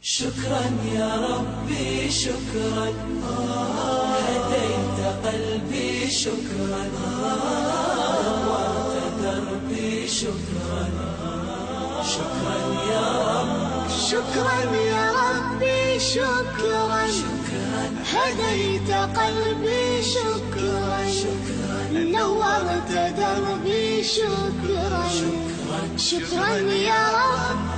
شكرا يا ربي شكرا هديت قلبي شكرا نورت دربي شكرا شكرا يا رب شكرا يا ربي شكرا هديت قلبي شكرا نورت دربي شكرا شكرا يا رب.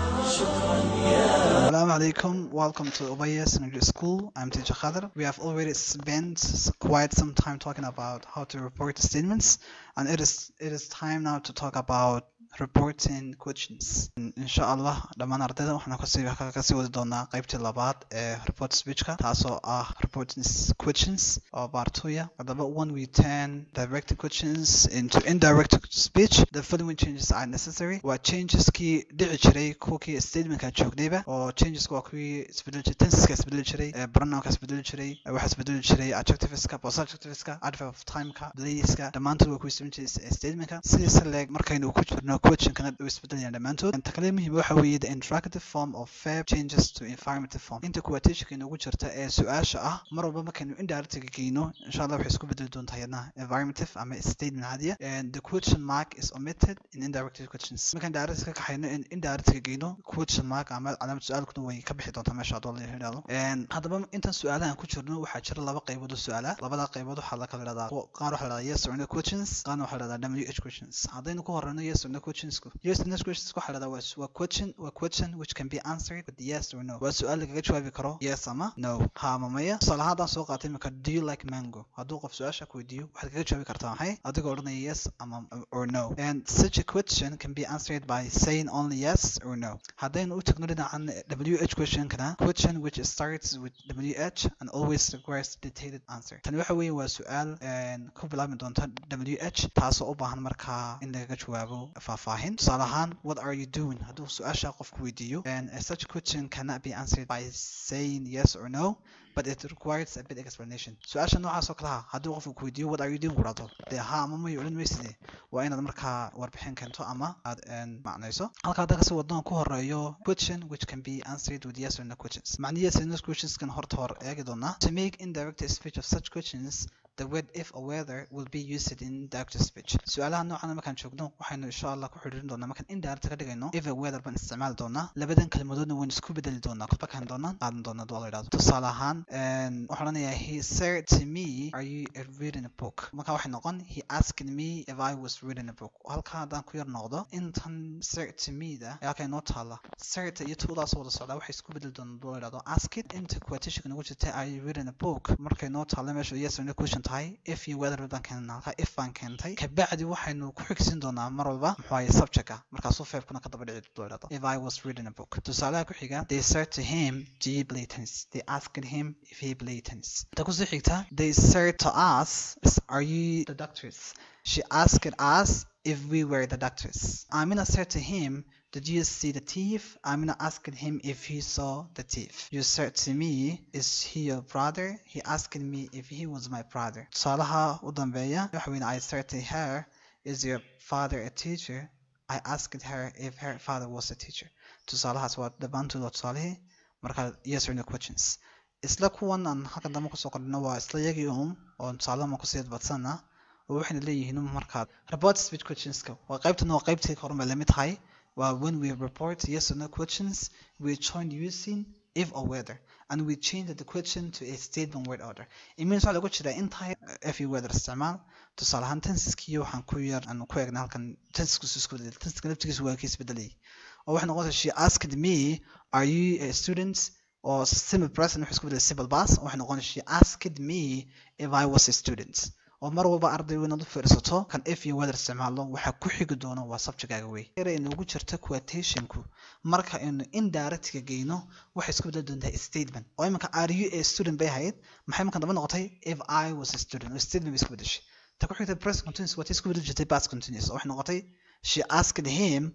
Assalamu alaikum, welcome to Ubaya Secondary School. I'm teacher Khader. We have already spent quite some time talking about how to report statements, and it is time now to talk about reporting questions. Inshallah, dhamaan ardayda waxaan kasii wadi doonaa qaybtii labaad ee report speechka taasoo ah reporting questions oo baartooya. Haddaba when we turn direct questions into indirect speech, the following changes are necessary. Waa changeskii dhici jiray kuwii statementka joognayba, oo changeska waa kuwii isbedeli jiray, tenseska isbedeli jiray, pronounka isbedeli jiray, waxa isbedeli jiray adjectiveska, possessiveka, adverb of timeka, placeska, dhammaantood waa kuwii isbedeli jiray statementka. Sidaas leeg markaynu ku jirno question kana isbedelayaan dhammaantood. Inta kale muhiim waxa weeye the interrogative form of verb changes to affirmative form. Inta quotation ugu jirta ee su'aasha ah mar walba markaynu indirect ka geeyno inshallah waxay isku bedeli doontaa iyadna affirmative ama statement caadiya, and the question mark is omitted in indirect questions. Markaan direct ka kaxayno in indirect ka geeyno question mark ama calaamad su'aalkuna way ka bixi doontaa meesha hadoo la yiraahdo. Haddaba intan su'aalahan ku jirno waxaa jira laba qaybood oo su'aala. Labada qaybood waxaa la kala yiraahdaa qaar waxaa la yiraahdaa yes or no questions, qaarna waxaa la yiraahdaa WH questions. Haddaynu ku horeyno yes or no questions, yes or no questions waxaa la yiraahdaa waa question which can be answered with yes or no. Waa su'aal lagaga jawaabi karo yes ama no, ha ama maya. Tusaale ahaan soo qaatay marka do you like mango, hadduu qof su'aasha ku weydiiyo waxaad kaga jawaabi kartaa maxay adigoo odhanaya yes ama or no, and such a question can be answered by saying only yes or no. Haddaynu u tagno dhinacan WH question kana, question which starts with WH and always requires detailed answer. Tani waxa weeye waa su'aal ku bilaabmi doonta WH taasoo u baahan markaa in lagaga jawaabo faahfaahin. Tusaale ahaan what are you doing, hadduu su'aasha qofku weydiiyo, and such question cannot be answered by saying yes or no, but it requires a bit explanation. Su'aasha noocaas oo kale ah hadduu qofku ku weydiiyo what are you doing kuraado dee ha ama ma odhan maysid, waa inaad markaa warbixin keento ama aad macnayso. Halka hadda kasii wadno ku horeeyo question which can be answered with yes or no questions. Macnaheedu yes or no questions kan horta hor eegi doonaa. To make indirect speech of such questions, the word if or whether will be used in direct speech. Su'aalaha noocan markaan joogno waxaynu insha Allah ku xiriirin doonaa markaan indirect ka dhigayno if or whether baan isticmaali doonaa. Labadan kalmadoodna waan isku bedeli doonaa, kolba kaan doonaan qaadan doonaa doo la yiraahdo. Tusaale ahaan waxaan oranayaa he said to me are you reading a book. Marka waxay noqon he asked me if I was reading a book. Halka haddaan ku yar noqdo intan said to me da ayaa kay noo taala said iyo tuudaas wada socda waxay isku bedeli doonaan doo la yiraahdo ask it into quotation ugu jirta are you reading a book markay noo taala meesha yes or no question tahay if iyo whether baan keenaa halka if baan keentay kabacdi waxaynu ku xigsin doonaa mar walba muxuu yahay subject-ka markaasuu verb-kuna ka daba dhici doo la yiraahdo if I was reading a book. Tusaalaha ku xiga they said to him do you play tennis, they asked him if he played tennis. Ta ku sii xigta they said to us are you the doctors, she asked us if we were the doctors. Amina said to him did you see the thief? Amina asked him if he saw the thief. You said to me is he your brother? He asked me if he was my brother. Tusaalaha u dambeeya waxa weyn I said to her is your father a teacher? I asked her if her father was a teacher. Tusaalahaas waa dhammaantood waa tusaalihii marka yes or no questions. Isla kuwan aan halkan dambe kusoo qorno waa isla yagii oo tusaalaha ma kusii badsanaa oo waxayna leeyihiin markaad report speech questionska waa qaybtii horma la mid tahay. Well, when we report yes or no questions, we join using if or whether, and we change the question to a statement word order. It means waxa lagu jira inta if iyo whether isticmaal. Tusaale ahaan tenseskiyo waxaan ku yar aan ku eegna halkan tensesku isku bedel, tenseska laftigiisu waa kiis bedelay. Oo waxay noqotay she asked me are you a student, or simple present wuxuu isku bedelay simple past. Waxay noqotay she asked me if I was a student. oo mar walba arday weyn u fiirsato kan if iyo whether isticmaalo waxa ku xigi doona waa subject-gaaga way in ugu jirta quotation-ku marka in indirect ka geeyno waxa isku bedel doontaa statement. Oo imanka are you a student bay ahayd maxay markan daba noqotay if I was a student, statement isku bedeshay. Ta ku xigta present continuous waa isku bedel jirtay past continuous. Waxay noqotay she asked him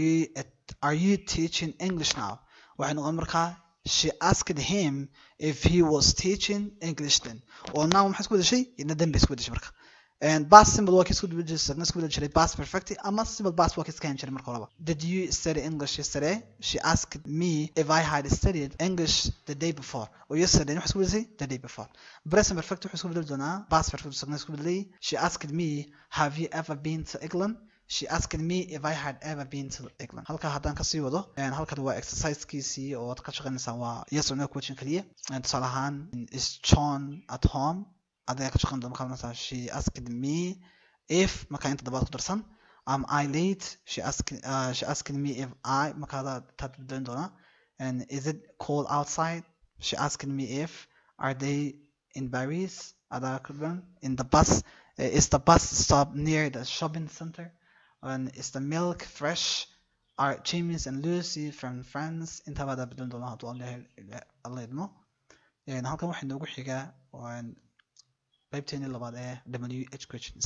are you teaching English now? Waxay noqon markaa she asked him if he was teaching English then. Or now maxay isku bedeshay ina dambe isku bedeshay marka and past simple waa isku daba jirsan isku daba jiray past perfect ama simple past waa iska jiray marka horeba. Did you study English yesterday? She asked me if I had studied English the day before. Or yesterday waxa isku bedeli the day before. Present perfect waxa isku bedeli doonaa past perfect isku bedeli. She asked me, have you ever been to England? She asked me if I had ever been to England. halka haddaan ka sii wado halkan waa exercisekiisii oo aad ka shaqaynaysaa waa yes or no question kaliya. Tusaale ahaan is John at home? Adaya ka shaqayn doona markaa مثلا she asked me if markaa inta dabaad ku darsan am I late? She asked me if I markaa taad bedelin doona. And is it cold outside? She asked me if are they in Paris? Adaya ku bedelan in the bus. Is the bus stop near the shopping center? And is the milk fresh? Are James and Lucy from France? Inta baad bedelin doona hadduu Allah idmo. halkan waxaa inoogu xigaa qaybteeni labaad ee WH questions.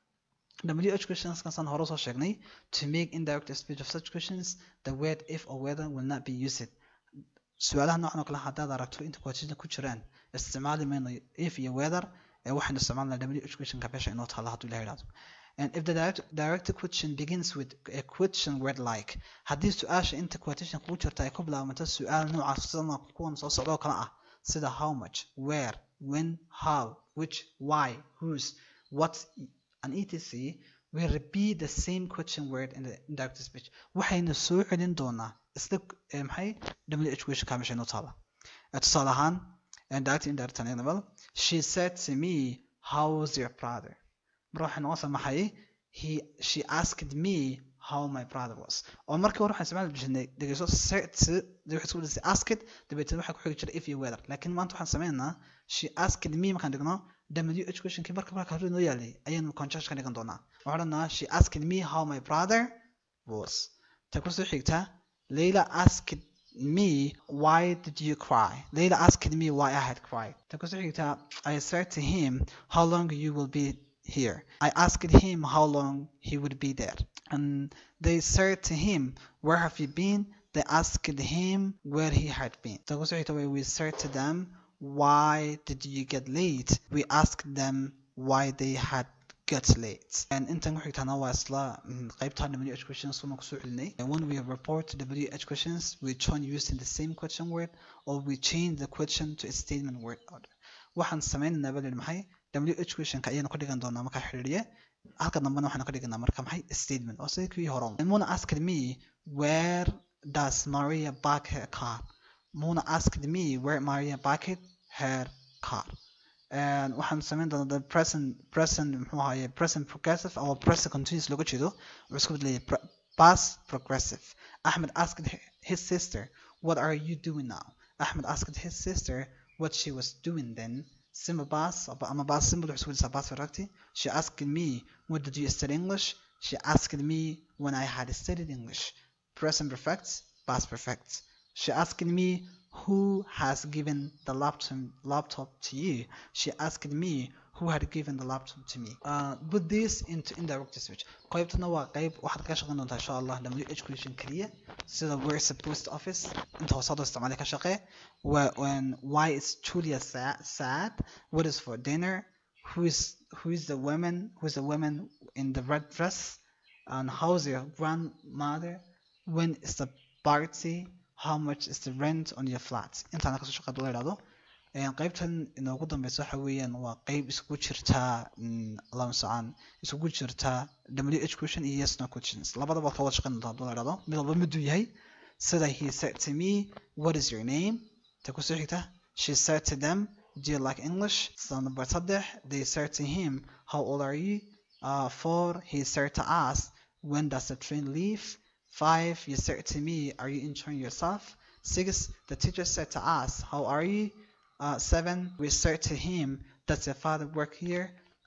WH questions kan hore soo sheegnay to make indirect speech of such questions the word if or whether will not be used. su'aalaha noocan oo kale haddaad aragto inta question ku jiraan isticmaali mayno if iyo whether waxaynu isticmaalnaa WH question ka meesha inoo taala hadduu ilaahay raado. And if the direct question begins with a question word like haddii su'aasha inta quotation ku jirta ay ku bilaabanto su'aal noocaas sida kuwan soo socda oo kale ah sida how much, where, when, how, which, why, whose, what, and etc. We repeat the same question word in the indirect speech. waxaynu soo celin doonaa isla maxay WH question ka meesha inoo taala. tusaale ahaan indirect level she said to me how was your brother? waxay noqonaysaa maxay she asked me how my brother was. oo markii hore waxaan isticmaali jirnay dhegeyso asked dabeetana waxaa ku xigi jiray if iyo whether laakiin maanta waxaan sameynaa she asked me markaan dhigno WH questionkii marka hore inoo yaalay ayaanu conjunction ka dhigan doonaa. waxaan odhanaa she asked me how my brother was. ta kusoo xigta Layla asked me why did you cry? Layla asked me why I had cried. ta kusoo xigta I said to him how long you will be here. I asked him how long he would be there. And they said to him, where have you been? They asked him where he had been. So we said to them, why did you get late? We asked them why they had got late. And intan ku xigtana waa isla qaybtan WH questions uma ku soo celinay. And when we report WH questions, we join using the same question word or we change the question to a statement word order. waxaan sameynaa bal maxay WH question ka ayaan ku dhigan doonaa marka xiriiriye halka dambana waxaan ka dhiganaa marka maxay statement oo sidii kii hore. Mona asked me where does Maria park her car? Mona asked me where Maria parked her car. And waxaan sameyn doonaa the present muxuu ahaye present progressive or present continuous looga jeedo wuxuu isku beddelay past progressive. Ahmed asked his sister what are you doing now? Ahmed asked his sister what she was doing then. Simple past ama past simple wuxuu isku beddelay past perfect. She asked me when did you study English? She asked me when I had studied English. Present perfect, past perfect. She asked me who has given the laptop to you? She asked me who had given the laptop to me. Put this into indirect speech. qaybtana waa qayb waxaad ka shaqayn doontaa insha Allah WH question kaliya sida where is the post office inta hoosaad isticmaali ka shaqee why is Julia sad? What is for dinner? Who is the woman in the red dress? And how's your grandmother? When is the party? How much is the rent on your flat? intaana kasoo shaqeedo la yidhahdo. qaybtan inoogu dambeysa waxa weeyaan waa qayb isugu jirta isugu jirta WH question iyo yes no questions labadaba waad ka wada shaqeyn doontaa la yidhahdo mid walba miduu yahay sida he said to me what is your name? ta kusoo xigta she said to them do you like English? sida number 3 they said to him how old are you? 4 he said to us when does the train leave? 5 you said to me are you enjoying yourself? 6 the teacher said to us how are you? 7 we said to him does your father work here?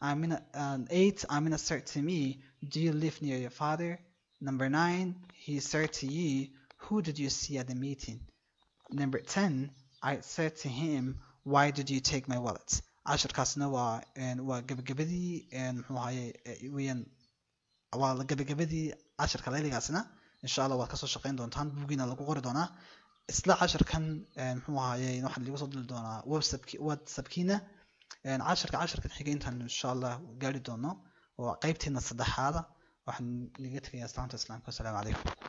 8 Amina said to me do you live near your father? Number 9 he said to you who did you see at the meeting? Number 10 I said to him why did you take my wallet? casharkaasna waa gabagabadii muxuu ahaye weeyaan waa gabagabadii casharka layligaasna insha Allah waad ka soo shaqeyn doontaan buugina lagu qori doonaa isla casharkan muxuu ahaye waxaan lagu soo dili doonaa WhatsApp-kiina casharka xiga intaan insha allah gaari doono oo qaybteena saddexaada waxaan liga tagayaa salaanta islaamka. Assalaamu calaykum.